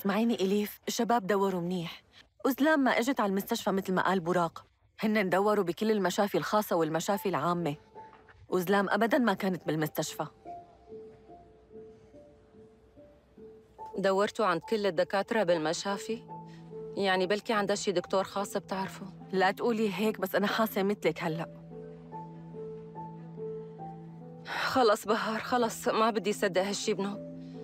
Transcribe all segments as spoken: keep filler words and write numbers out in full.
اسمعيني إليف، الشباب دوروا منيح، وزلام ما اجت على المستشفى مثل ما قال براق. هن دوروا بكل المشافي الخاصة والمشافي العامة، وزلام أبداً ما كانت بالمستشفى. دورتوا عند كل الدكاترة بالمشافي؟ يعني بلكي عندها شي دكتور خاص بتعرفه؟ لا تقولي هيك، بس أنا حاسة مثلك هلأ. خلص بهار، خلص ما بدي صدق هالشي بنوب،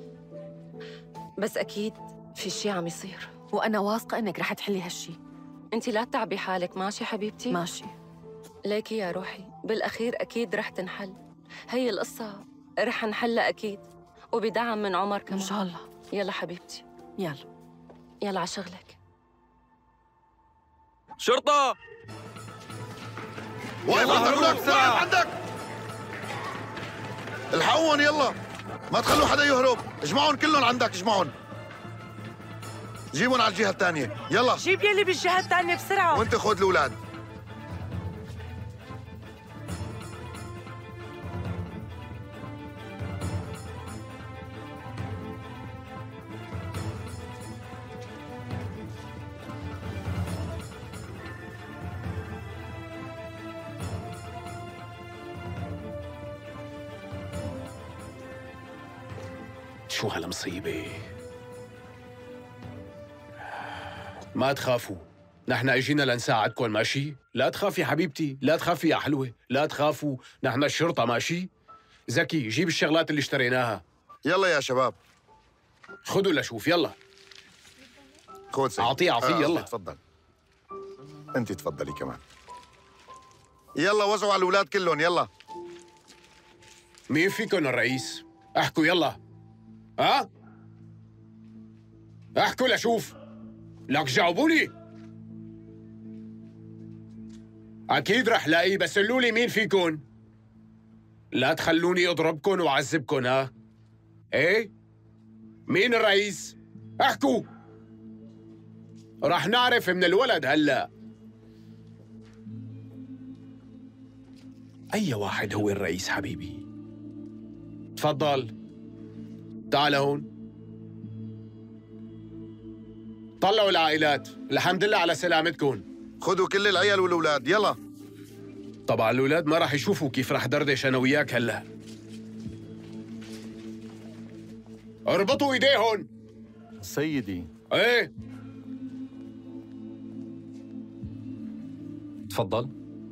بس أكيد في شي عم يصير، وأنا واثقة إنك رح تحلي هالشي. أنت لا تتعبي حالك، ماشي حبيبتي؟ ماشي. ليكي يا روحي، بالأخير أكيد رح تنحل، هي القصة رح نحلها أكيد، وبدعم من عمر كمان إن شاء الله. يلا حبيبتي، يلا يلا على شغلك. شرطة! واقف عندك هناك، واقف عندك! الحقوهم يلا، ما تخلوا حدا يهرب، اجمعهم كلهم عندك، اجمعهم. جيبهم على الجهة الثانية، يلا. جيب يلي بالجهة الثانية بسرعة. وانت خذ الأولاد. شو هالمصيبة؟ ما تخافوا، نحن اجينا لنساعدكم، ماشي؟ لا تخافي حبيبتي، لا تخافي يا حلوة، لا تخافوا، نحن الشرطة، ماشي؟ زكي جيب الشغلات اللي اشتريناها. يلا يا شباب. خذوا لشوف، يلا. خذ سيدي. اعطيه اعطيه آه يلا. تفضل. انت تفضلي كمان. يلا وزعوا على الأولاد كلهم، يلا. مين فيكم الرئيس؟ احكوا يلا. ها؟ احكوا لشوف. لك جاوبوني. اكيد رح لاقي، بس قولوا لي مين فيكم. لا تخلوني اضربكم واعذبكم، ها؟ ايه؟ مين الرئيس؟ احكوا. رح نعرف من الولد هلا. اي واحد هو الرئيس حبيبي؟ تفضل. تعال هون. طلعوا العائلات، الحمد لله على سلامتكم. خذوا كل العيال والأولاد، يلا. طبعا الأولاد ما راح يشوفوا كيف راح دردش أنا وياك هلا. اربطوا ايديهم. سيدي. ايه تفضل.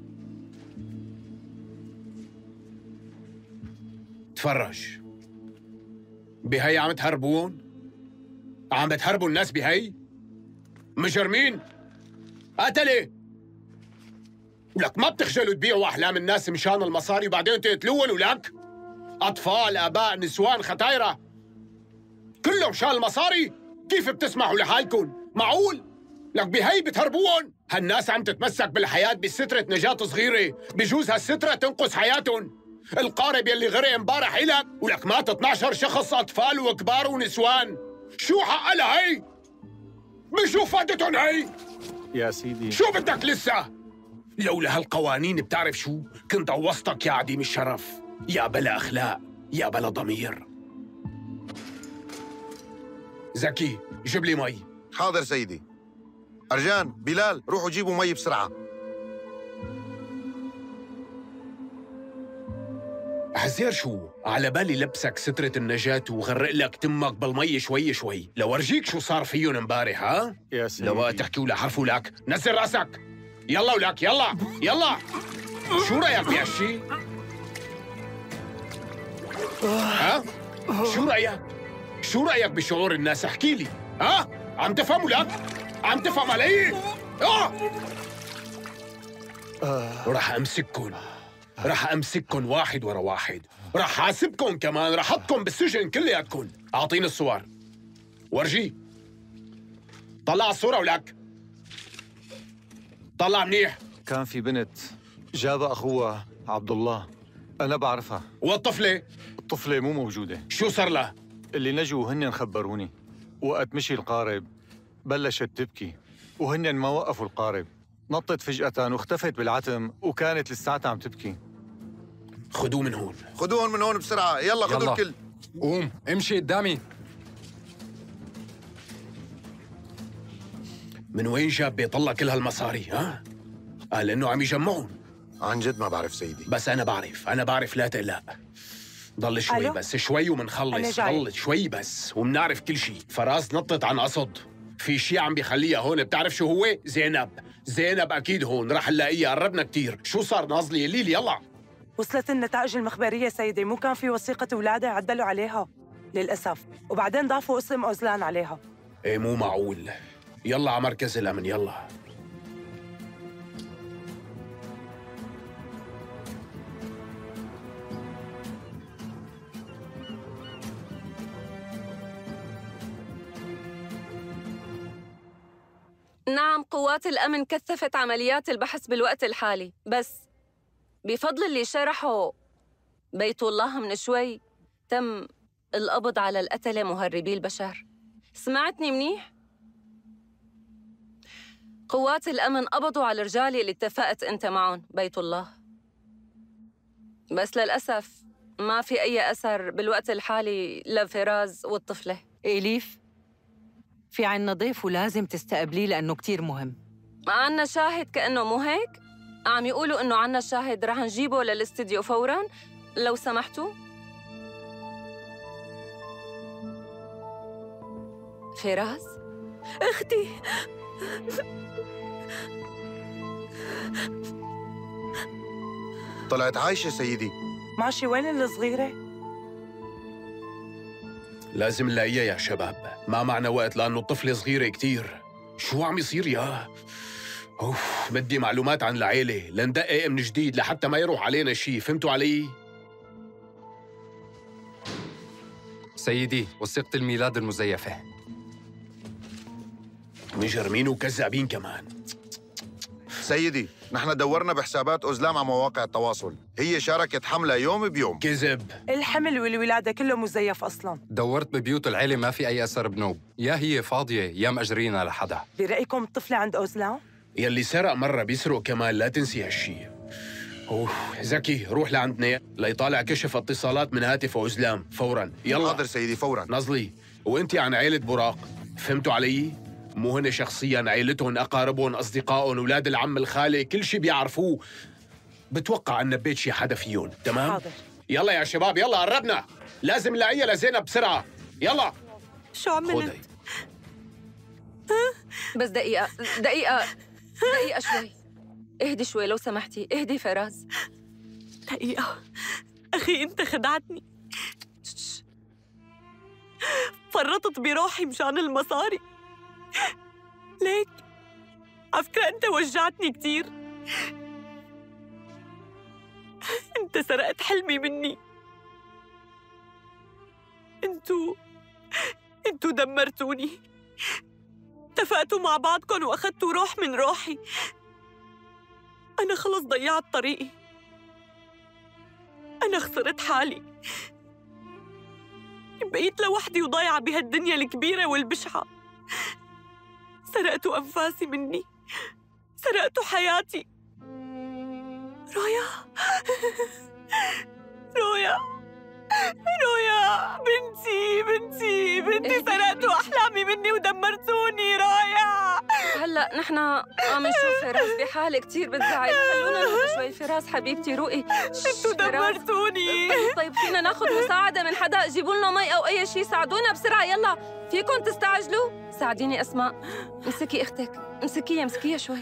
تفرج. بهي عم تهربون؟ عم بتهربوا الناس بهي؟ مجرمين؟ قتلة؟ ولك ما بتخجلوا تبيعوا أحلام الناس مشان المصاري وبعدين تقتلوهم ولك؟ أطفال، آباء، نسوان، ختايرة كلهم مشان المصاري؟ كيف بتسمحوا لحالكم؟ معقول؟ لك بهي بتهربوهم؟ هالناس عم تتمسك بالحياة بسترة نجاة صغيرة، بجوز هالسترة تنقذ حياتهم. القارب يلي غرق امبارح إلك ولك مات اثنعش شخص، أطفال وكبار ونسوان. شو حق لها هي؟ بشو فادتهم هي؟ يا سيدي شو بدك لسه؟ لولا هالقوانين بتعرف شو؟ كنت عوضتك يا عديم الشرف، يا بلا أخلاق، يا بلا ضمير. زكي جيب لي مي. حاضر سيدي. أرجان، بلال، روحوا جيبوا مي بسرعة. حزير شو؟ على بالي لبسك سترة النجاة وغرق لك تمك بالمي شوي شوي، لورجيك شو صار فيهم امبارح، ها؟ يا سيدي. لو تحكي ولا حرف ولك، نزل راسك. يلا ولك، يلا يلا. شو رأيك بهالشي؟ ها؟ شو رأيك؟ شو رأيك بشعور الناس؟ احكي لي، ها؟ عم تفهم ولك؟ عم تفهم علي؟ اه رح امسككن، رح امسككن واحد ورا واحد، رح حاسبكن كمان، رح احطكن بالسجن كلياتكن. اعطيني الصور. ورجي. طلع الصورة ولك. طلع منيح. كان في بنت جابها أخوها عبد الله، أنا بعرفها. والطفلة؟ الطفلة مو موجودة. شو صار لها؟ اللي نجوا هن خبروني، وقت مشي القارب بلشت تبكي، وهن ما وقفوا القارب، نطت فجأة واختفت بالعتم، وكانت لساتها عم تبكي. خدوه من هون. خدوهم من هون بسرعة، يلا خدوا الكل. قوم امشي قدامي. من وين جاب بيطلع كل هالمصاري ها؟ قال إنه عم يجمعهم. عن جد ما بعرف سيدي. بس أنا بعرف، أنا بعرف، لا تقلق. ضل شوي ألو؟ بس، شوي أنا ومنخلص. جاي. ضل شوي بس ومنعرف كل شيء. فراس نطت عن قصد. في شيء عم بيخليها هون، بتعرف شو هو؟ زينب. زينب أكيد هون، رح نلاقيها، قربنا كتير. شو صار ناظلي؟ قولي لي يلا. وصلت النتائج المخبرية سيدي، مو كان في وثيقة ولادة عدلوا عليها للأسف، وبعدين ضافوا اسم أوزلان عليها. إيه مو معقول. يلا على مركز الأمن يلا. نعم، قوات الأمن كثفت عمليات البحث بالوقت الحالي، بس بفضل اللي شرحه بيت الله من شوي تم القبض على القتلة مهربي البشر. سمعتني منيح؟ قوات الأمن قبضوا على الرجال اللي اتفقت أنت معهم بيت الله، بس للأسف ما في أي أثر بالوقت الحالي لفراز والطفلة. إليف، في عنا ضيف ولازم تستقبليه لأنه كتير مهم. عنا شاهد كأنه مو هيك؟ عم يقولوا إنه عنا شاهد، رح نجيبه للاستديو فوراً لو سمحتوا. فراس؟ أختي. طلعت عايشة سيدي. ماشي، وين الصغيرة؟ لازم نلاقيها يا شباب، ما معنا وقت لأنه الطفلة صغيرة كتير. شو عم يصير يا؟ أوف، بدي معلومات عن العيلة لندقق من جديد لحتى ما يروح علينا شيء، فهمتوا علي؟ سيدي، وثيقة الميلاد المزيفة. مجرمين وكذابين كمان. سيدي، نحن دورنا بحسابات أزلام على مواقع التواصل، هي شاركت حملة يوم بيوم. كذب. الحمل والولادة كله مزيف أصلاً. دورت ببيوت العيلة ما في أي أثر بنوب، يا هي فاضية يا مأجرينها لحدا. برأيكم الطفلة عند أوزلام؟ يلي سرق مرة بيسرق كمان، لا تنسي هالشي. أوه زكي، روح لعندنا ليطالع كشف اتصالات من هاتف أزلام فوراً يلا. حاضر سيدي فوراً. نظلي، وانتي عن عيلة براق، فهمتوا علي؟ مو هن شخصياً، عيلتهم، أقاربهم، أصدقائهم، أولاد العم، الخالة، كل شي بيعرفوه. بتوقع أن نبيت شي حدا فيهم، تمام؟ حاضر. يلا يا شباب يلا، قربنا، لازم نلاقيها لزينب بسرعة، يلا. شو عملت؟ خدي. بس دقيقة دقيقة دقيقة شوي، اهدي شوي لو سمحتي، اهدي فراس. دقيقة، أخي أنت خدعتني. فرطت بروحي مشان المصاري. ليك عفكرة أنت وجعتني كتير. أنت سرقت حلمي مني. أنتو أنتو دمرتوني. اتفقتوا مع بعضكم وأخذتوا روح من روحي. أنا خلص ضيعت طريقي. أنا خسرت حالي. بقيت لوحدي وضايعة بهالدنيا الكبيرة والبشعة. سرقتوا أنفاسي مني، سرقتوا حياتي. رويا رويا رويا بنتي بنتي بنتي، سرقتوا أحلامي مني ودمرتوني. رويا هلا نحن عم نشوف فراس بحالة كتير بتزعل، خلونا نهدى شوي. فراس حبيبتي روقي. انتوا دمرتوني. طيب فينا ناخذ مساعدة من حدا؟ جيبوا لنا مي أو أي شيء، ساعدونا بسرعة يلا. فيكم تستعجلوا؟ ساعديني أسماء، امسكي أختك، امسكيها امسكيها شوي.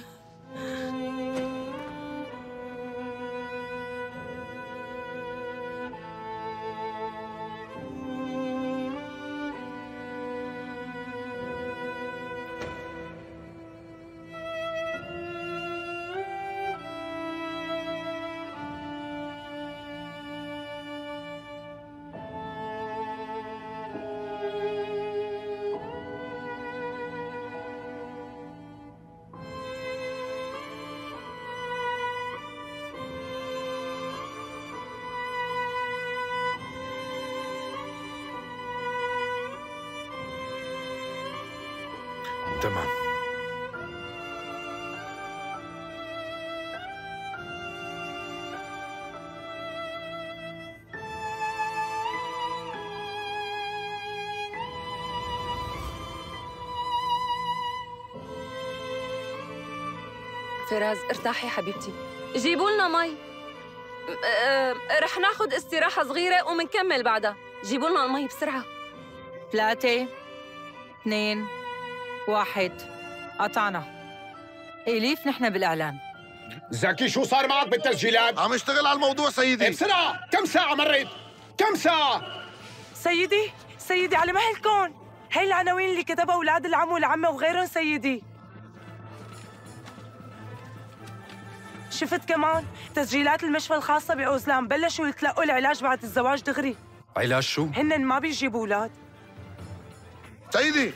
تمام. فراس ارتاحي حبيبتي. جيبوا لنا مي. أه رح ناخد استراحة صغيرة ومنكمل بعدها. جيبوا لنا المي بسرعة. ثلاثة اثنين واحد قطعنا. إليف نحن بالإعلان. زكي شو صار معك بالتسجيلات؟ عم اشتغل على الموضوع سيدي. بسرعة، كم ساعة مريت؟ كم ساعة؟ سيدي سيدي على مهلكم، هي العناوين اللي كتبها أولاد العم والعمة وغيرهم سيدي. شفت كمان تسجيلات المشفى الخاصة بأوزلام بلشوا يتلقوا العلاج بعد الزواج دغري. علاج شو؟ هن ما بيجيبوا أولاد. سيدي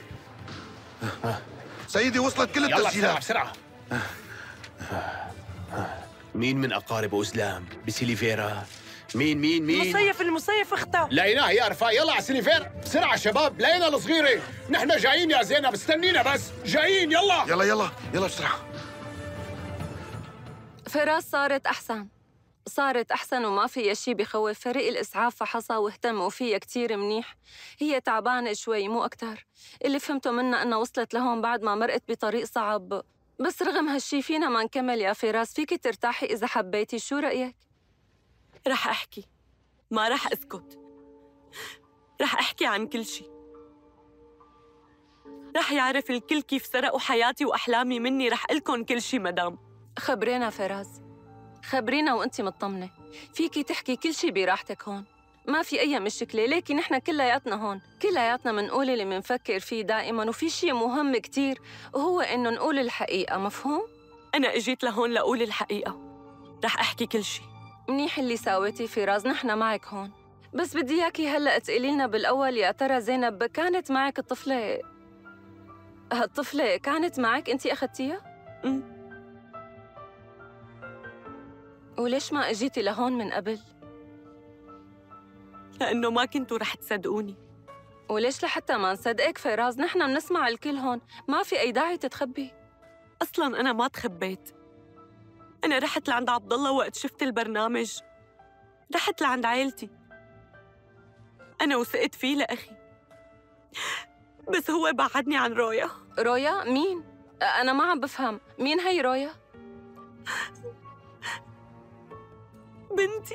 سيدي وصلت كل يلا التسجيلات. بسرعة بسرعة. مين من أقارب أوزلام بسيليفيرا؟ مين مين مين؟ المصيف المصيف اختها. لقيناها يا رفاق. يلا على سيليفير بسرعة شباب. لقينا الصغيرة. نحن جايين يا زينب. استنينا بس جايين. يلا يلا يلا يلا بسرعة. فراس صارت أحسن. صارت أحسن وما فيها شي بخوف. فريق الإسعاف فحصها واهتموا فيها كتير منيح. هي تعبانة شوي مو أكتر. اللي فهمته منها أنها وصلت لهون بعد ما مرقت بطريق صعب. بس رغم هالشي فينا ما نكمل يا فراس. فيكي ترتاحي إذا حبيتي. شو رأيك؟ رح أحكي، ما رح أسكت. رح أحكي عن كل شي. رح يعرف الكل كيف سرقوا حياتي وأحلامي مني. رح قلكن كل شي مدام. خبرينا فراس، خبرينا وانتي مطمنة. فيكي تحكي كل شي براحتك هون. ما في أي مشكلة. ليكي نحن كلياتنا هون. كلياتنا منقول اللي منفكر فيه دائما. وفي شي مهم كتير وهو إنه نقول الحقيقة. مفهوم؟ أنا إجيت لهون لأقول الحقيقة. رح أحكي كل شي. منيح اللي ساويتي فراس. نحن معك هون. بس بدي إياكي هلأ تقولي لنا بالأول يا ترى زينب كانت معك الطفلة؟ هالطفلة كانت معك أنتي أخدتيها؟ أمم وليش ما اجيتي لهون من قبل؟ لأنه ما كنتوا رح تصدقوني. وليش لحتى ما نصدقك فراس؟ نحن بنسمع الكل هون. ما في أي داعي تتخبي. أصلاً أنا ما تخبيت. أنا رحت لعند عبد الله وقت شفت البرنامج. رحت لعند عائلتي أنا وثقت فيه لأخي. بس هو بعدني عن رويا. رويا؟ مين؟ أنا ما عم بفهم. مين هي رويا؟ بنتي.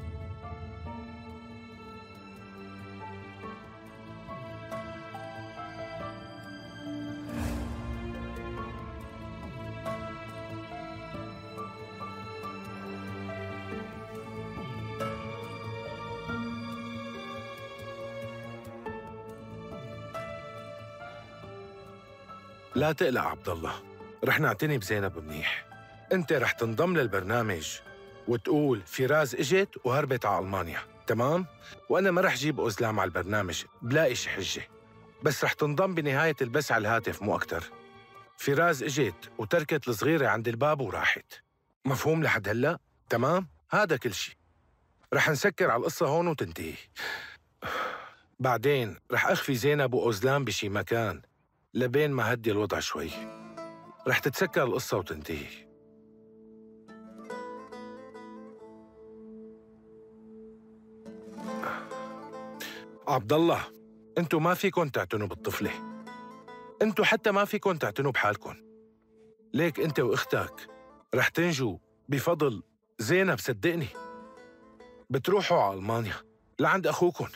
لا تقلق عبد الله، رح نعتني بزينب منيح. انت رح تنضم للبرنامج وتقول فراس اجت وهربت على المانيا، تمام؟ وانا ما رح جيب أوزلام على البرنامج بلاقي شي حجه، بس رح تنضم بنهايه البث على الهاتف مو اكتر. فراس اجت وتركت الصغيره عند الباب وراحت. مفهوم لحد هلا؟ تمام؟ هذا كل شيء. رح نسكر على القصه هون وتنتهي. بعدين رح اخفي زينب وأوزلام بشي مكان لبين ما هدي الوضع شوي. رح تتسكر القصه وتنتهي. عبد الله، انتو ما فيكن تعتنوا بالطفله. انتو حتى ما فيكن تعتنوا بحالكن. ليك انت واختك رح تنجوا بفضل زينب. صدقني بتروحوا على ألمانيا لعند اخوكن.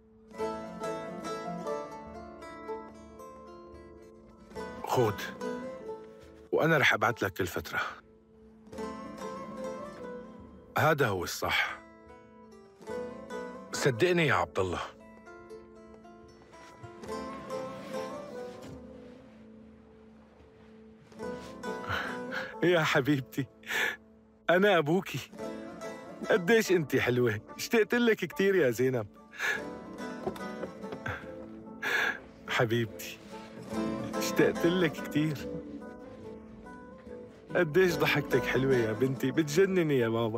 خود، وانا رح ابعت لك كل فتره. هذا هو الصح. صدقني يا عبد الله. يا حبيبتي، أنا أبوكي. قديش أنتِ حلوة. اشتقت لك كتير يا زينب. حبيبتي، اشتقت لك كتير. قديش ضحكتك حلوة يا بنتي، بتجنني يا ماما.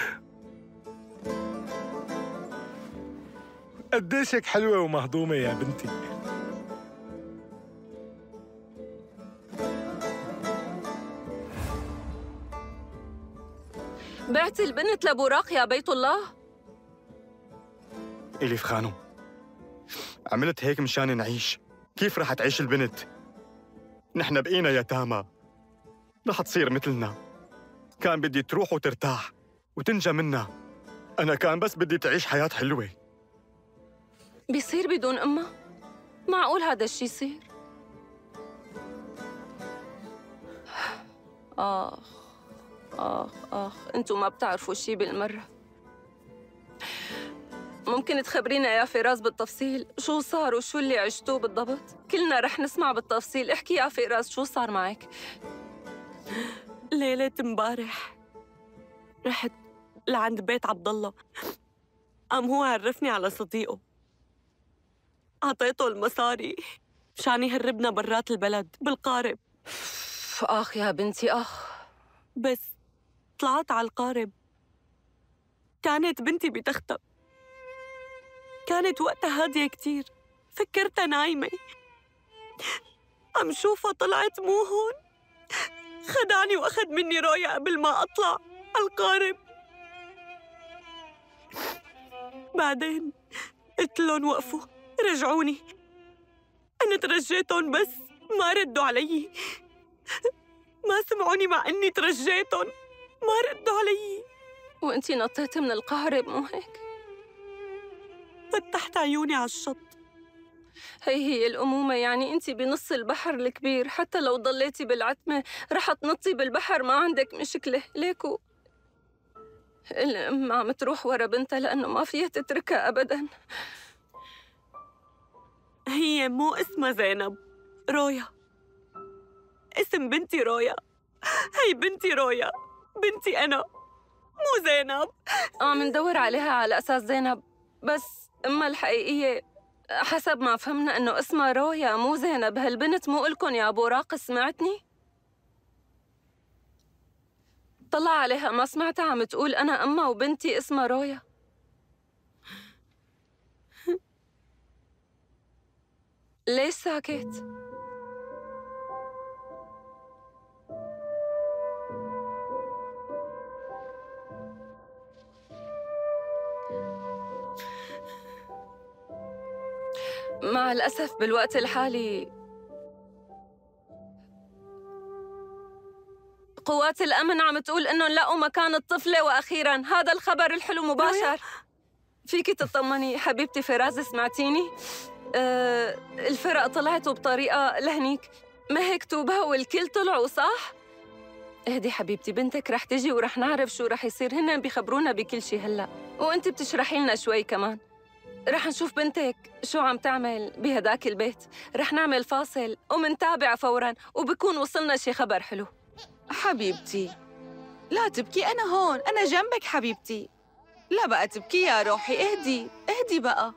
قديشك حلوة ومهضومة يا بنتي. بعتي البنت لبوراق يا بيت الله؟ إليف خانم، عملت هيك مشان نعيش. كيف رح تعيش البنت؟ نحن بقينا يتامى، رح تصير مثلنا. كان بدي تروح وترتاح وتنجى منها. أنا كان بس بدي تعيش حياة حلوة. بيصير بدون أمها؟ معقول هذا الشي يصير؟ آخ آخ آخ، أنتوا ما بتعرفوا شي بالمرة. ممكن تخبرينا يا فراس بالتفصيل شو صار وشو اللي عشتوه بالضبط؟ كلنا رح نسمع بالتفصيل. احكي يا فراس شو صار معك؟ ليلة امبارح رحت لعند بيت عبد الله، قام هو عرفني على صديقه، أعطيته المصاري مشان يهربنا برات البلد بالقارب. آخ يا بنتي آخ. بس طلعت على القارب كانت بنتي بتختها، كانت وقتها هادية كتير، فكرتها نايمة، عم شوفها طلعت مو هون، خدعني وأخذ مني رويا قبل ما أطلع على القارب. بعدين قلت لهم وقفوا، رجعوني. أنا ترجيتهم بس ما ردوا علي، ما سمعوني مع إني ترجيتهم، ما ردوا علي. وأنتي نطيتي من القارب مو هيك؟ فتحت عيوني على الشط. هي هي الأمومة، يعني أنتي بنص البحر الكبير، حتى لو ضليتي بالعتمة رح تنطي بالبحر ما عندك مشكلة. ليكو الأم عم تروح ورا بنتها لأنه ما فيها تتركها أبداً. هي مو اسمها زينب، رويا. اسم بنتي رويا. هي بنتي رويا، بنتي أنا، مو زينب. عم ندور عليها على أساس زينب، بس أمها الحقيقية حسب ما فهمنا إنه اسمها رويا مو زينب. هالبنت مو إلكن يا أبو راق، سمعتني؟ طلع عليها ما سمعتها عم تقول أنا أمها وبنتي اسمها رويا. ليش ساكت؟ مع الأسف بالوقت الحالي قوات الأمن عم تقول إنهم لقوا مكان الطفلة، وأخيراً هذا الخبر الحلو مباشر. فيكي تطمني حبيبتي فراز، سمعتيني؟ أه الفرق طلعت بطريقة لهنيك، ما هيك توبة والكل طلعوا صح؟ اهدي حبيبتي، بنتك رح تجي ورح نعرف شو رح يصير. هن بيخبرونا بكل شي هلأ، وانت بتشرحي لنا شوي كمان. رح نشوف بنتك شو عم تعمل بهداك البيت، رح نعمل فاصل ومنتابع فوراً وبكون وصلنا شي خبر حلو. حبيبتي لا تبكي، أنا هون، أنا جنبك حبيبتي. لا بقى تبكي يا روحي، اهدي اهدي بقى.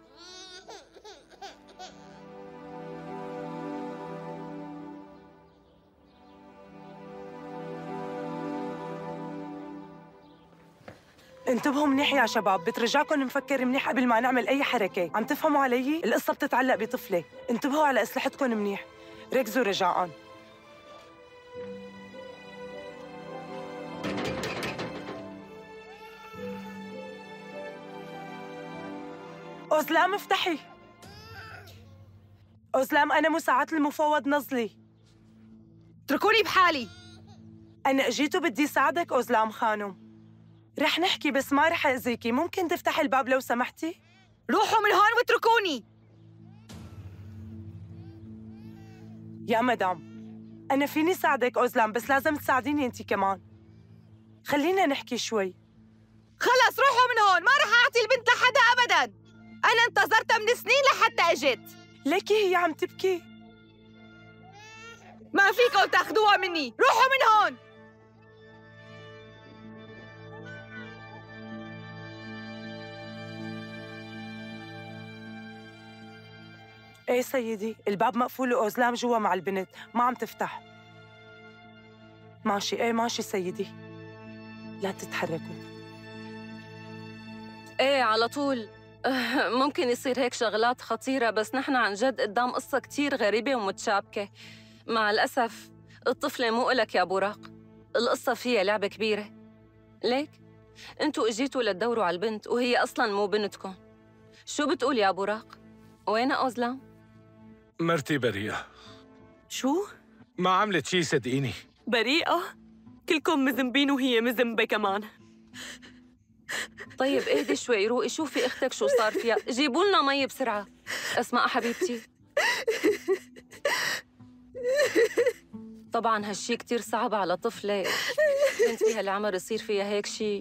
انتبهوا منيح يا شباب، بترجاكم نفكر منيح قبل ما نعمل أي حركة. عم تفهموا علي؟ القصة بتتعلق بطفلة، انتبهوا على أسلحتكم منيح، ركزوا رجاءً. أوزلام افتحي. أوزلام أنا مساعدة المفوض نزلي. اتركوني بحالي. أنا أجيت وبدي ساعدك أوزلام خانم. رح نحكي بس ما رح أذيكي، ممكن تفتحي الباب لو سمحتي؟ روحوا من هون واتركوني. يا مدام أنا فيني ساعدك أوزلام، بس لازم تساعديني أنتي كمان. خلينا نحكي شوي. خلص روحوا من هون، ما رح أعطي البنت لحدا أبداً. أنا انتظرتها من سنين لحتى أجت. ليكي هي عم تبكي. ما فيكم تاخذوها مني، روحوا من هون. ايه سيدي، الباب مقفول وأوزلام جوا مع البنت، ما عم تفتح. ماشي، ايه ماشي سيدي، لا تتحركوا. ايه على طول. ممكن يصير هيك شغلات خطيرة، بس نحن عن جد قدام قصة كتير غريبة ومتشابكة. مع الأسف الطفلة مو إلك يا براق، القصة فيها لعبة كبيرة. ليك انتوا اجيتوا لتدوروا على البنت وهي أصلاً مو بنتكم. شو بتقول يا براق؟ وين أوزلام؟ مرتي بريئة. شو؟ ما عملت شي صدقيني. بريئة؟ كلكم مذنبين وهي مذنبة كمان. طيب اهدي شوي، روقي شوفي اختك شو صار فيها، جيبوا لنا مي بسرعة. اسماء حبيبتي، طبعا هالشي كتير صعب على طفلة بنت بهالعمر يصير فيها هيك شي.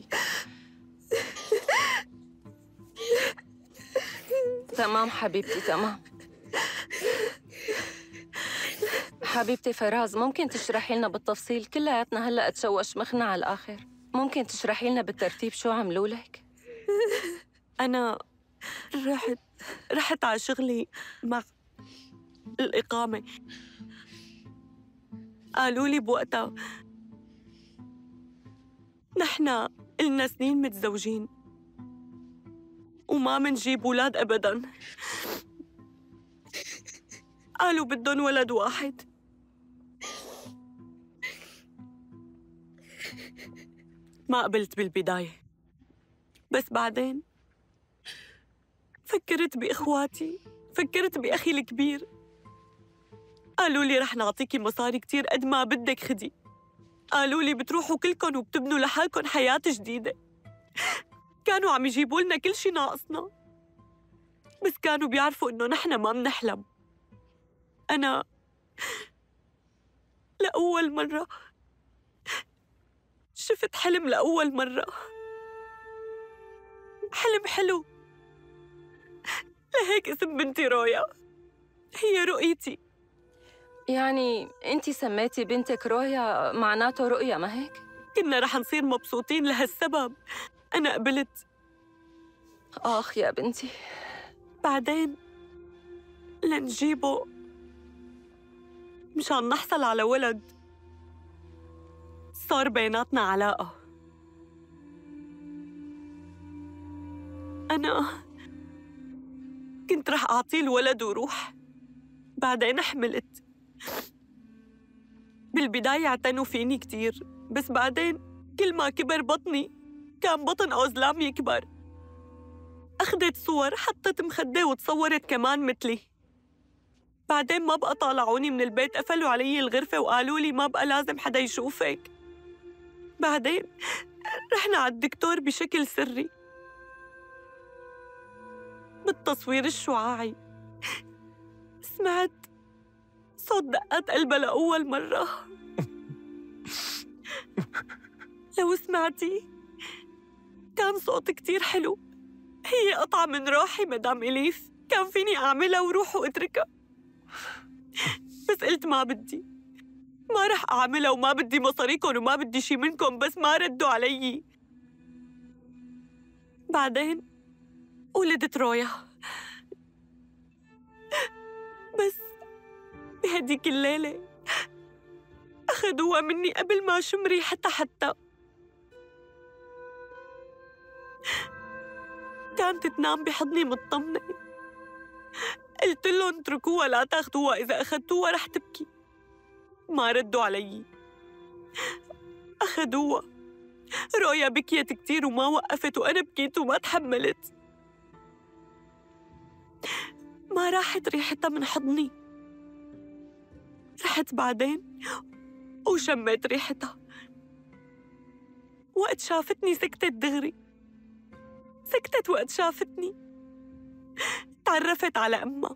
تمام حبيبتي تمام. حبيبتي فراز، ممكن تشرحي لنا بالتفصيل؟ كلياتنا هلا تشوش مخنا على الآخر. ممكن تشرحي لنا بالترتيب شو عملوا لك؟ أنا رحت رحت على شغلي مع الإقامة. قالوا لي بوقتها نحن إلنا سنين متزوجين وما منجيب أولاد أبداً. قالوا بدهم ولد واحد. ما قبلت بالبداية، بس بعدين فكرت بإخواتي، فكرت بأخي الكبير. قالوا لي رح نعطيكي مصاري كتير قد ما بدك خدي. قالوا لي بتروحوا كلكن وبتبنوا لحالكن حياة جديدة. كانوا عم يجيبوا لنا كل شي ناقصنا، بس كانوا بيعرفوا إنه نحن ما منحلم. أنا لأول مرة شفت حلم، لأول مرة حلم حلو. لهيك اسم بنتي رويا، هي رؤيتي. يعني انتي سميتي بنتك رويا معناته رؤيا، ما هيك؟ كنا رح نصير مبسوطين لهالسبب أنا قبلت. آخ يا بنتي. بعدين لنجيبه مشان نحصل على ولد، صار بيناتنا علاقة. أنا كنت رح أعطيه الولد وروح. بعدين حملت. بالبداية اعتنوا فيني كتير، بس بعدين كل ما كبر بطني كان بطن أوزلام يكبر. أخذت صور، حطت مخدة وتصورت كمان مثلي. بعدين ما بقى طالعوني من البيت، قفلوا علي الغرفة وقالوا لي ما بقى لازم حدا يشوفك. بعدين رحنا على الدكتور بشكل سري. بالتصوير الشعاعي سمعت صوت دقات قلبها لأول مرة. لو سمعتي كان صوت كتير حلو. هي قطعة من روحي مدام إليف، كان فيني أعملها وروح وأتركها، بس قلت ما بدي، ما رح أعملها وما بدي مصاريكم وما بدي شي منكم، بس ما ردوا علي. بعدين ولدت رويا، بس بهديك الليلة أخذوها مني قبل ما أشم ريحتها حتى. كانت تنام بحضني مطمنة. قلت لهم اتركوها لا تاخذوها، إذا أخذتوها رح تبكي. ما ردوا علي، أخذوها. رويا بكيت كتير وما وقفت، وأنا بكيت وما تحملت. ما راحت ريحتها من حضني. رحت بعدين وشميت ريحتها. وقت شافتني سكتت دغري، سكتت وقت شافتني. تعرفت على أمها.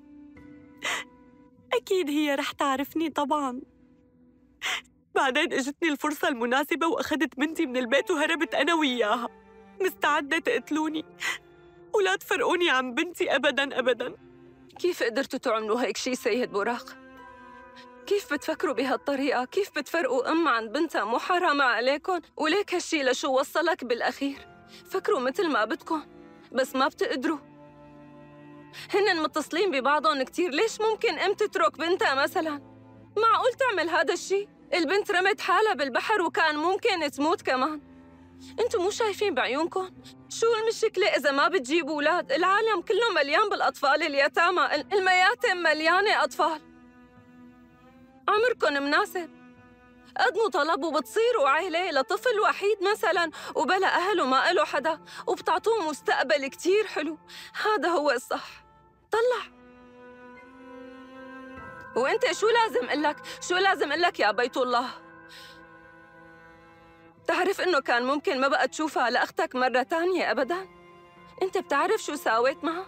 أكيد هي رح تعرفني طبعاً. بعدين اجتني الفرصة المناسبة وأخذت بنتي من البيت وهربت أنا وياها، مستعدة تقتلوني ولا تفرقوني عن بنتي أبداً أبداً. كيف قدرتوا تعملوا هيك شي سيد براق؟ كيف بتفكروا بهالطريقة؟ كيف بتفرقوا أم عن بنتها؟ مو حرام عليكم؟ وليك هالشي لشو وصلك بالأخير؟ فكروا مثل ما بدكم بس ما بتقدروا. هن متصلين ببعضهم كتير، ليش ممكن أم تترك بنتها مثلاً؟ معقول تعمل هذا الشي؟ البنت رمت حالها بالبحر وكان ممكن تموت كمان. انتوا مو شايفين بعيونكم؟ شو المشكلة إذا ما بتجيبوا أولاد؟ العالم كله مليان بالأطفال اليتامى، المياتم مليانة أطفال. عمركم مناسب، قدموا طلب وبتصيروا عائلة لطفل وحيد مثلاً وبلا أهل وما له حدا، وبتعطوه مستقبل كتير حلو. هذا هو الصح. طلع. وانت شو لازم قلك؟ شو لازم قلك يا بيت الله؟ بتعرف إنه كان ممكن ما بقى تشوفها لأختك مرة تانية أبداً؟ أنت بتعرف شو ساويت معها؟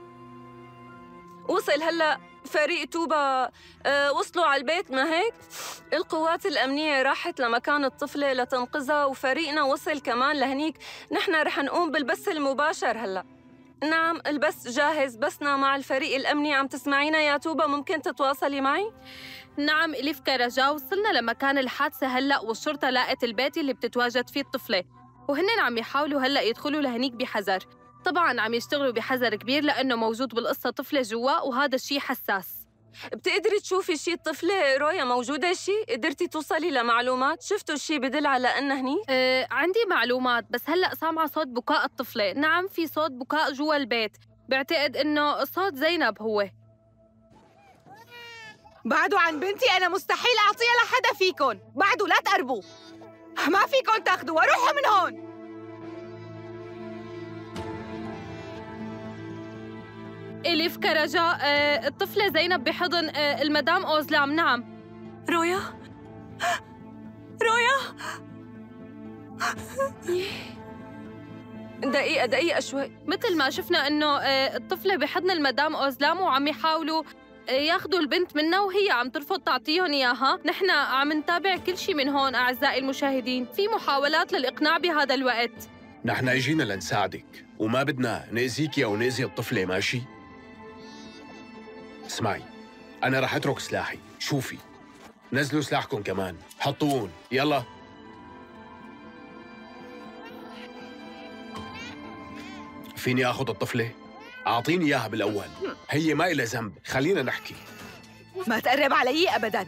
وصل هلأ فريق توبا أه وصلوا على البيت، ما هيك؟ القوات الأمنية راحت لمكان الطفلة لتنقذها، وفريقنا وصل كمان لهنيك. نحن رح نقوم بالبث المباشر هلأ. نعم البث جاهز، بثنا مع الفريق الأمني. عم تسمعينا يا توبا؟ ممكن تتواصلي معي؟ نعم إليف كرجا، وصلنا لمكان الحادثة هلأ، والشرطة لاقت البيت اللي بتتواجد فيه الطفلة، وهن عم يحاولوا هلأ يدخلوا لهنيك بحذر. طبعاً عم يشتغلوا بحذر كبير لأنه موجود بالقصة طفلة جوا، وهذا الشيء حساس. بتقدري تشوفي شي الطفلة رويا موجودة شي؟ قدرتي توصلي لمعلومات؟ شفتوا شي بدل على أنها هني؟ أه عندي معلومات، بس هلأ سامعة صوت بكاء الطفلة. نعم في صوت بكاء جوا البيت، بعتقد إنه صوت زينب هو. بعدوا عن بنتي أنا مستحيل أعطيها لحدا فيكن. بعدوا لا تقربوا، ما فيكن تاخدوها، روحوا من هون. إليف كرجا، أه الطفلة زينب بحضن أه المدام أوزلام. نعم رويا رويا دقيقة دقيقة شوي. مثل ما شفنا إنه أه الطفلة بحضن المدام أوزلام، وعم يحاولوا أه ياخدوا البنت منها وهي عم ترفض تعطيهم إياها. نحن عم نتابع كل شيء من هون أعزائي المشاهدين، في محاولات للإقناع بهذا الوقت. نحن اجينا لنساعدك وما بدنا نأذيكي أو نأذي الطفلة، ماشي؟ اسمعي، أنا رح أترك سلاحي. شوفي، نزلوا سلاحكم كمان، حطوهم، يلا. فيني آخذ الطفلة؟ أعطيني إياها بالأول، هي ما إلها ذنب، خلينا نحكي. ما تقرب علي أبداً،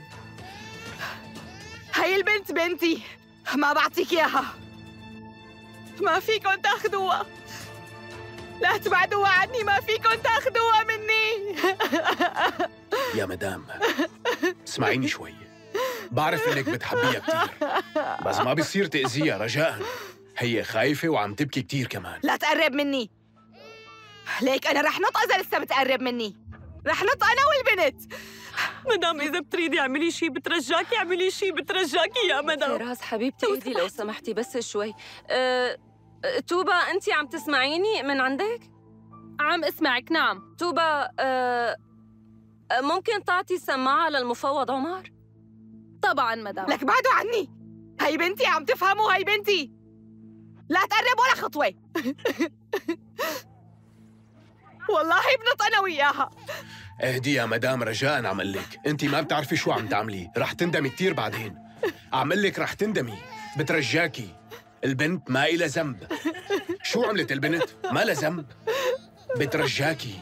هي البنت بنتي، ما بعطيك إياها، ما فيكن تاخدوها، لا تبعدوها عني، ما فيكن تاخدوها مني. يا مدام اسمعيني شوي، بعرف انك بتحبيها كتير، بس ما بيصير تأذيها رجاءً، هي خايفة وعم تبكي كتير كمان. لا تقرب مني، ليك أنا رح نط إذا لسه بتقرب مني، رح نط أنا والبنت. مدام إذا بتريدي اعملي شيء بترجاكي، اعملي شيء بترجاكي يا مدام. فراس حبيبتي اهدي لو سمحتي بس شوي. أه... توبا أنتِ عم تسمعيني من عندك؟ عم اسمعك. نعم توبا، أه... ممكن تعطي السماعة للمفوض عمر؟ طبعاً مدام. لك بعدوا عني، هي بنتي، عم تفهموا؟ هي بنتي، لا تقرب ولا خطوة. والله بنط أنا وياها. اهدي يا مدام رجاءً، عم لك انت ما بتعرفي شو عم تعملي، رح تندمي كتير بعدين. عم لك رح تندمي، بترجاكي، البنت ما إلها ذنب. شو عملت البنت؟ ما لها ذنب، بترجاكي.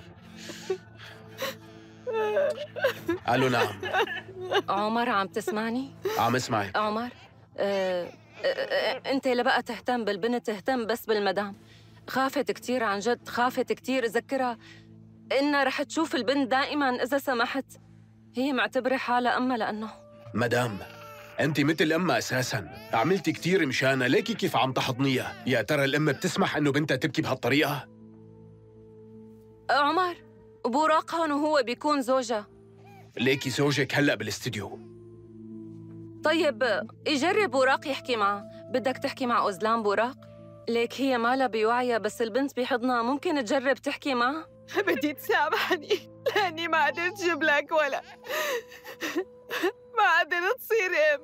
قالوا نعم. عمر عم تسمعني؟ عم اسمعك. عمر، أه... أه... انت لبقى تهتم بالبنت، تهتم بس بالمدام. خافت كتير عن جد، خافت كتير. ذكرها إنها رح تشوف البنت دائماً إذا سمحت. هي معتبرة حالها أمها لأنه مدام أنت مثل أمها أساساً، عملتي كتير مشانها، ليكي كيف عم تحضنيها. يا ترى الأم بتسمح إنه بنتها تبكي بهالطريقة؟ عمر، بوراق هون وهو بيكون زوجها. ليكي زوجك هلأ بالاستديو. طيب يجرب بوراق يحكي معها. بدك تحكي مع أوزلام بوراق؟ ليك هي مالها بوعيها، بس البنت بحضنها، ممكن تجرب تحكي معها؟ بدي تسامحني لأني ما قدرت جيب لك ولا ما قدرت تصير أم.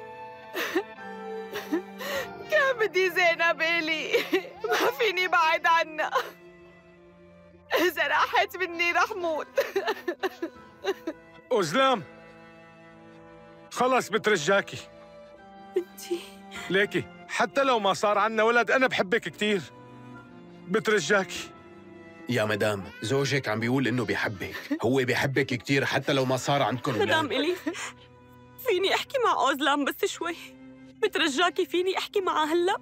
كان بدي زينب إلي، ما فيني بعد عنها، إذا راحت مني رح موت. أوزلام خلص بترجاكي. بنتي ليكي حتى لو ما صار عنا ولد أنا بحبك كتير، بترجاكي. يا مدام زوجك عم بيقول إنه بيحبك، هو بيحبك كتير حتى لو ما صار عندكم ولاد. مدام إلي، فيني أحكي مع أوزلام بس شوي؟ بترجاكي فيني أحكي معها هلأ؟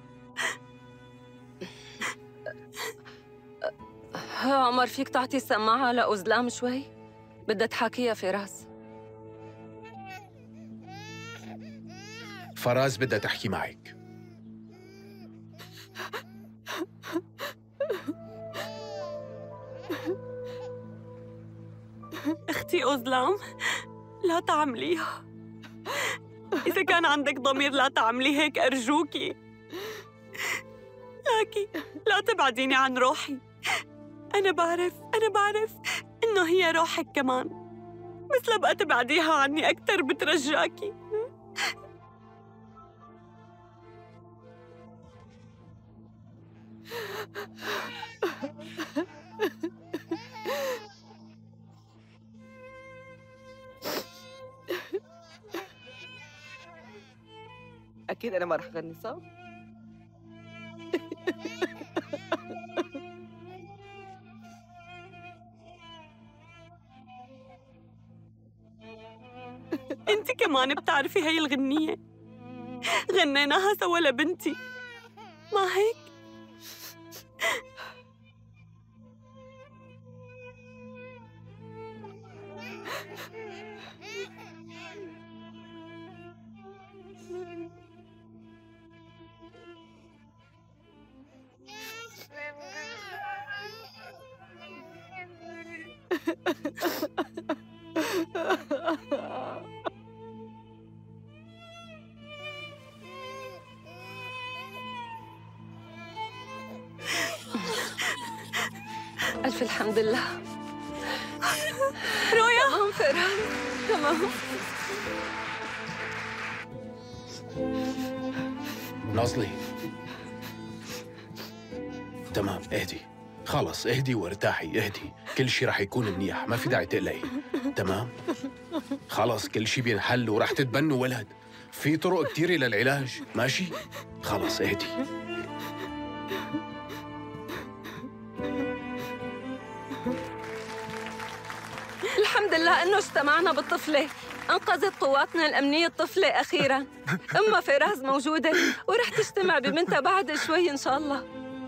ها عمر، فيك تعطي السماعة لأوزلام شوي؟ بدها تحاكيها فراس. فراس بدها تحكي معك. أختي أوزلام، لا تعمليها، إذا كان عندك ضمير لا تعملي هيك أرجوكي. لكن لا تبعديني عن روحي. أنا بعرف أنا بعرف إنه هي روحك كمان، بس لا بقى تبعديها عني أكتر بترجاكي. أكيد أنا ما رح غني صح؟ انت كمان بتعرفي هاي الغنية، غنيناها سوا لبنتي، ما هيك؟ ألف الحمد لله. رويا تمام فراس تمام. ناصلي تمام، اهدي خلص، اهدي وارتاحي، اهدي، كل شيء رح يكون منيح، ما في داعي تقلقي. تمام خلص، كل شيء بينحل ورح تتبنوا ولد، في طرق كثيرة للعلاج، ماشي؟ خلص اهدي. الحمد لله إنه اجتمعنا بالطفلة، أنقذت قواتنا الأمنية الطفلة أخيراً. أمها فراس موجودة ورح تجتمع ببنتها بعد شوي إن شاء الله.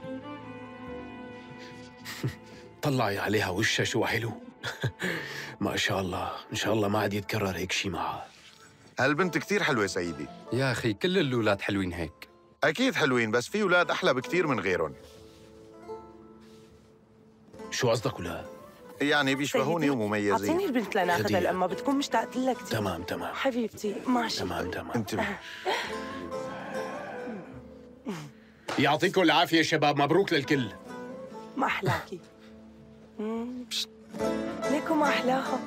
طلعي عليها وشها شو حلو. ما شاء الله، إن شاء الله ما عاد يتكرر هيك شيء معها. هالبنت كتير حلوة سيدي. يا أخي كل الأولاد حلوين هيك. أكيد حلوين، بس في أولاد أحلى بكتير من غيرهم. شو قصدك أولاد؟ يعني بيشبهوني ومميزين. أعطيني البنت لناخذها لأمها، بتكون مشتاقة لها كثير. تمام تمام حبيبتي ماشي. تمام تمام. انتبه. يعطيكم العافية شباب، مبروك للكل. ما أحلاكي. ليكو ما أحلاها.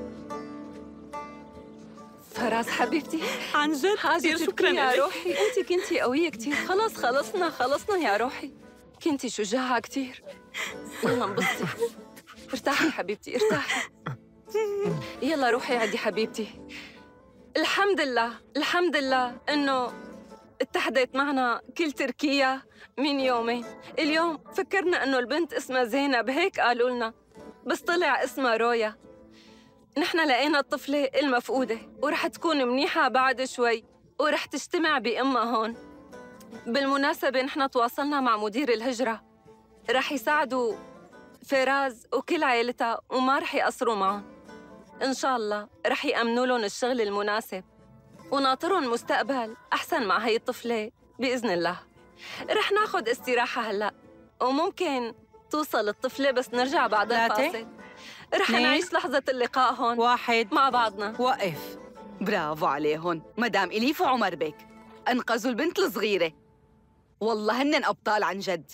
فراس حبيبتي عن جد كثير شكرا يا لك. روحي، أنت كنتي قوية كثير. خلص خلصنا خلصنا يا روحي، كنتي شجاعة كثير. يلا انبسطي، ارتاحي حبيبتي ارتاحي. يلا روحي عدي حبيبتي. الحمد لله الحمد لله إنه اتحدت معنا كل تركيا من يومين. اليوم فكرنا إنه البنت اسمها زينب، هيك قالوا لنا، بس طلع اسمها رويا. نحن لقينا الطفلة المفقودة ورح تكون منيحة بعد شوي ورح تجتمع بأمها هون. بالمناسبة نحن تواصلنا مع مدير الهجرة، رح يساعدوا فراز وكل عائلتها وما رح يقصروا معهم. إن شاء الله رح يأمنوا لهم الشغل المناسب وناطرهم مستقبل أحسن مع هي الطفلة بإذن الله. رح ناخد استراحة هلأ وممكن توصل الطفلة بس نرجع بعد الفاصل. رح نعيش لحظة اللقاء هون واحد مع بعضنا. وقف. برافو عليهم مدام إليف وعمر بيك، أنقذوا البنت الصغيرة. والله هنن أبطال عن جد.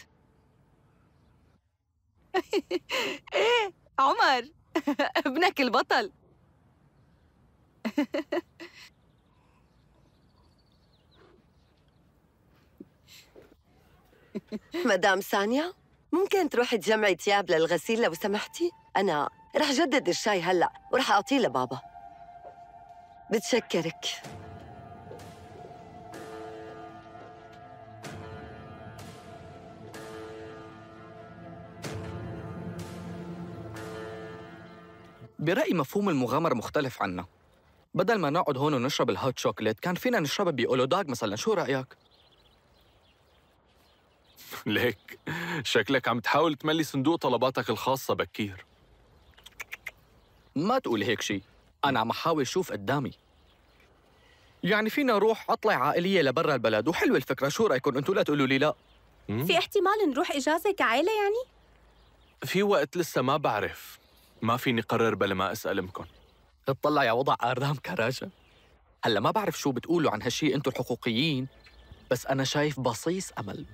إيه عمر ابنك البطل. مدام سانيا، ممكن تروحي تجمعي تياب للغسيل لو سمحتي؟ أنا رح جدد الشاي هلأ ورح أعطيه لبابا. بتشكرك. برأيي مفهوم المغامرة مختلف عنا. بدل ما نقعد هون ونشرب الهوت شوكليت كان فينا نشربها بأولوداغ مثلا، شو رأيك؟ ليك شكلك عم تحاول تملي صندوق طلباتك الخاصة بكير. ما تقول هيك شي، أنا عم أحاول شوف قدامي. يعني فينا نروح عطلة عائلية لبرا البلد وحلوة الفكرة، شو رأيكم انتوا؟ لا تقولوا لي لا. في احتمال نروح إجازة كعائلة يعني؟ في وقت لسه ما بعرف، ما فيني قرر بلا ما أسأل أمكن. اطلع يا وضع آرام كراجة. هلا ما بعرف شو بتقولوا عن هالشي انتوا الحقوقيين، بس أنا شايف بصيص أمل.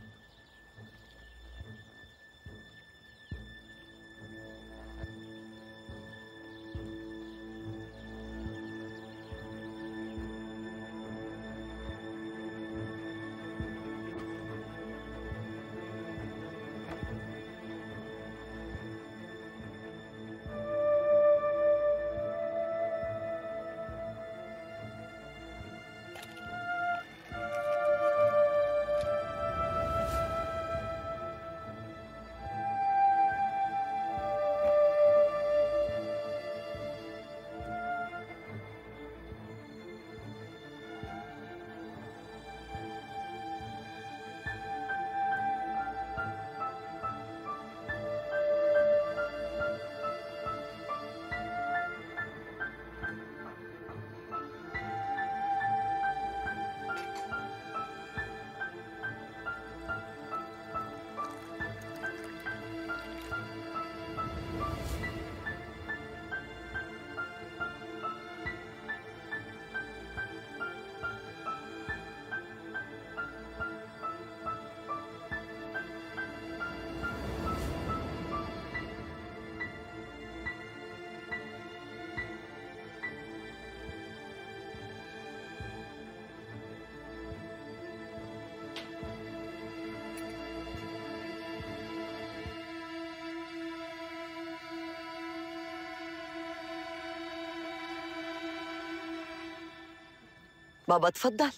بابا تفضل.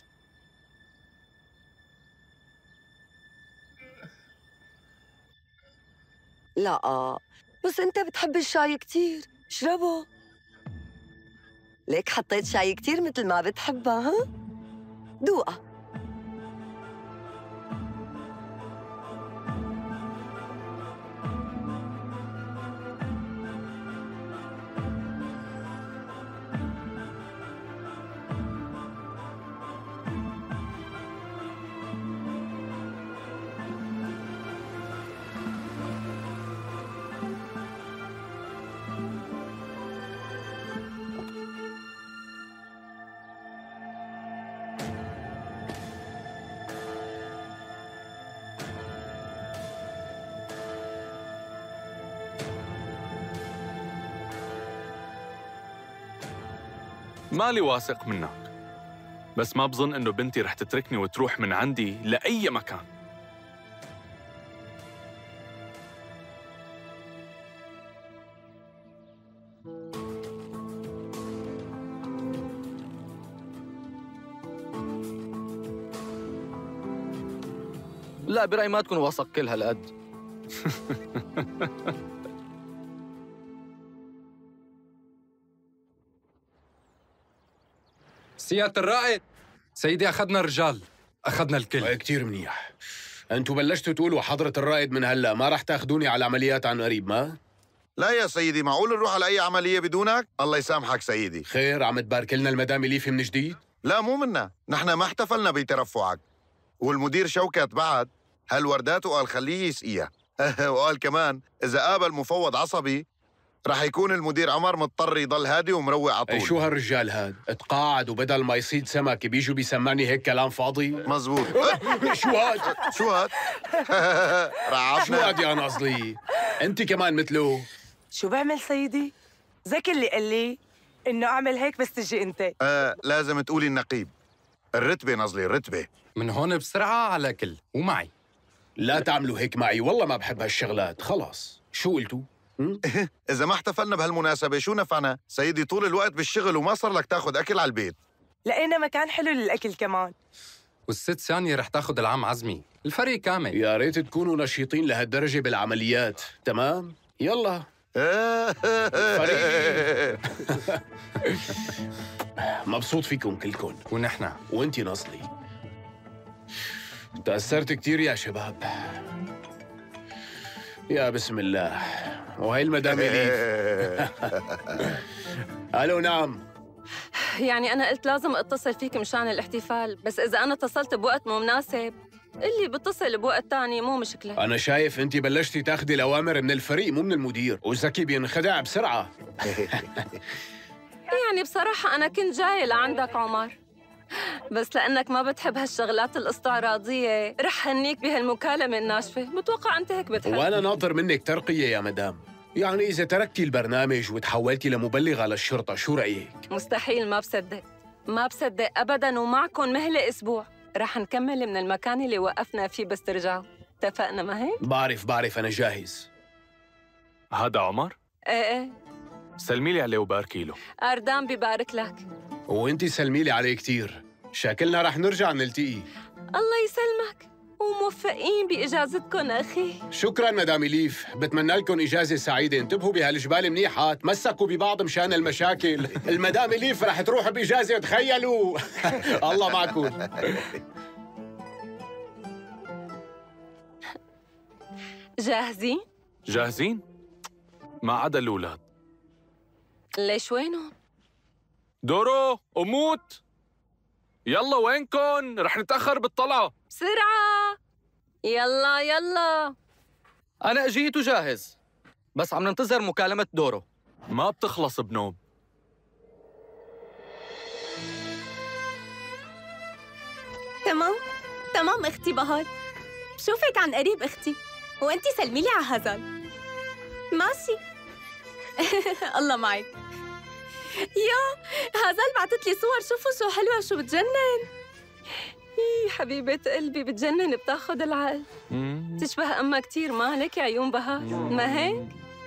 لا بس انت بتحب الشاي كتير، اشربه. ليك حطيت شاي كتير مثل ما بتحبها. ها دوقه. مالي واثق منك، بس ما بظن إنه بنتي رح تتركني وتروح من عندي لأي مكان. لا برأيي ما تكون واثق كل هالقد. سيادة الرائد، سيدي أخذنا الرجال، أخذنا الكل. كتير منيح. أنتوا بلشتوا تقولوا حضرة الرائد من هلأ ما رح تاخذوني على عمليات عن قريب، ما؟ لا يا سيدي، معقول نروح على أي عملية بدونك؟ الله يسامحك سيدي. خير، عم تبارك لنا المدام إليفي من جديد؟ لا مو منا، نحن ما احتفلنا بترفعك. والمدير شوكت بعد هالوردات وقال خليه يسقيها. وقال كمان إذا قابل مفوض عصبي رح يكون المدير عمر مضطر يضل هادي ومروق على طول. شو هالرجال هاد؟ اتقاعد وبدل ما يصيد سمك بيجوا بيسمعني هيك كلام فاضي؟ مزبوط. شو هاد؟ شو هاد؟ رعبنا. شو هاد يا ناصلي؟ انت كمان مثله. شو بعمل سيدي؟ ذاك اللي قال لي انه اعمل هيك بس تجي انت. آه لازم تقولي النقيب. الرتبة ناصلي، الرتبة. من هون بسرعة على كل ومعي. لا تعملوا هيك معي، والله ما بحب هالشغلات. خلاص شو قلتوا؟ إذا ما احتفلنا بهالمناسبة شو نفعنا؟ سيدي طول الوقت بالشغل وما صار لك تاخذ أكل على البيت. لقينا مكان حلو للأكل كمان. والست ثانية رح تاخذ العام عزمي، الفريق كامل. يا ريت تكونوا نشيطين لهالدرجة بالعمليات، تمام؟ يلا. فريق. مبسوط فيكم كلكم. ونحن. وانتي ناصلي. تأثرت كتير يا شباب. يا بسم الله. وهي المدام إليف. ألو نعم. يعني أنا قلت لازم أتصل فيك مشان الاحتفال، بس إذا أنا اتصلت بوقت مو مناسب اللي بتصل بوقت تاني مو مشكلة. أنا شايف أنت بلشتي تاخدي الأوامر من الفريق مو من المدير، وزكي بينخدع بسرعة. يعني بصراحة أنا كنت جاي لعندك عمر، بس لأنك ما بتحب هالشغلات الاستعراضية رح هنيك بهالمكالمة الناشفة. بتوقع أنت هيك بتحب. وأنا ناطر منك ترقية يا مدام. يعني إذا تركتي البرنامج وتحولتي لمبلغة للشرطة شو رأيك؟ مستحيل، ما بصدق ما بصدق أبداً. ومعكم مهلة أسبوع رح نكمل من المكان اللي وقفنا فيه بس ترجعوا. اتفقنا ما هيك؟ بعرف بعرف أنا جاهز. هذا عمر؟ ايه ايه. سلمي لي عليه وباركي له. أردان ببارك لك. وانتي سلمي لي عليه كتير. شكلنا رح نرجع نلتقي. الله يسلمك وموفقين بإجازتكم أخي. شكراً مدام إليف، بتمنى لكم إجازة سعيدة. انتبهوا بهالجبال منيحة، تمسكوا ببعض مشان المشاكل. المدام إليف رح تروح بإجازة تخيلوا. الله معكم. جاهزين؟ جاهزين؟ ما عدا الأولاد. ليش وينهم؟ دورو أموت يلا وينكن؟ رح نتأخر بالطلعة. بسرعة يلا يلا. أنا أجيت وجاهز، بس عم ننتظر مكالمة دورو. ما بتخلص بنوب. تمام تمام اختي بهار، بشوفك عن قريب اختي، وانتي سلمي لي على هزال. ماشي. الله معك. يا هزال بعتت لي صور، شوفوا شو حلوه وشو بتجنن. إيه حبيبة قلبي بتجنن، بتاخد العقل. تشبه أمها كتير، ما عليك عيون بهار، ما هيك؟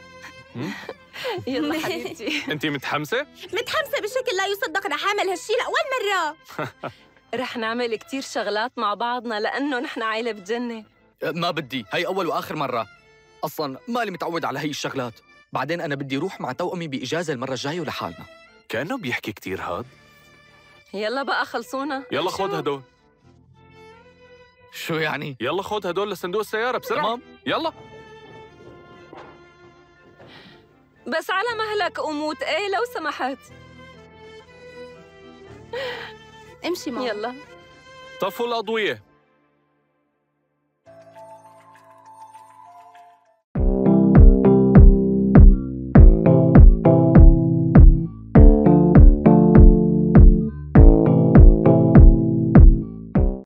يلا حبيبتي. أنتِ متحمسة؟ متحمسة بشكل لا يصدق، رح أعمل هالشي لأول مرة. رح نعمل كتير شغلات مع بعضنا لأنه نحن عائلة بتجنن. ما بدي، هي أول وآخر مرة. أصلاً مالي متعود على هي الشغلات. بعدين أنا بدي روح مع توأمي بإجازة المرة الجاية ولحالنا. كأنه بيحكي كتير هاد. يلا بقى خلصونا. يلا خود هدول. شو يعني؟ يلا خود هدول لصندوق السيارة بسرعة. تمام. يلا. بس على مهلك أموت، إيه لو سمحت. امشي ماما. يلا. طفوا الأضوية.